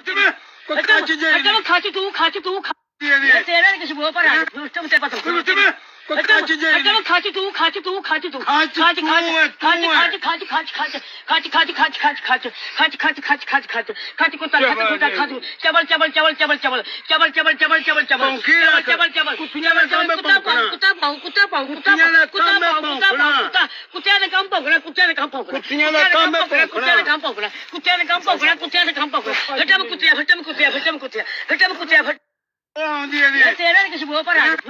खाची तू तेरा किसी वो पर आ तुम ते पता खाची तू खाची तेरा किसी वो पर आ